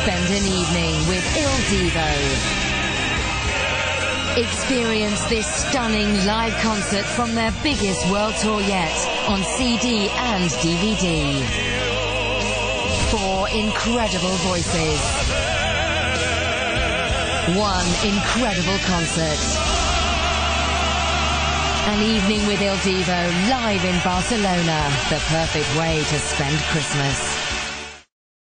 spend an evening with Il Divo. Experience this stunning live concert from their biggest world tour yet on CD and DVD. 4 incredible voices. 1 incredible concert. An evening with Il Divo live in Barcelona, the perfect way to spend Christmas.